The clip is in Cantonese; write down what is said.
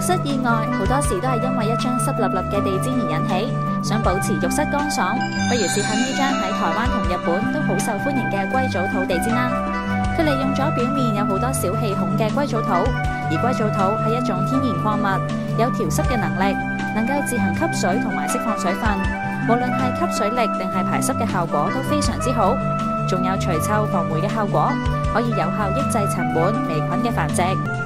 室意外好多時都係因為一張濕立立嘅地氈而引起。想保持浴室乾爽，不如試下呢張喺台灣同日本都好受歡迎嘅硅藻土地氈啦。佢利用咗表面有好多小氣孔嘅硅藻土，而硅藻土係一種天然礦物，有調濕嘅能力，能夠自行吸水同埋釋放水分，無論係吸水力定係排濕嘅效果都非常之好，仲有除臭防霉嘅效果，可以有效抑制塵蟎、微菌嘅繁殖。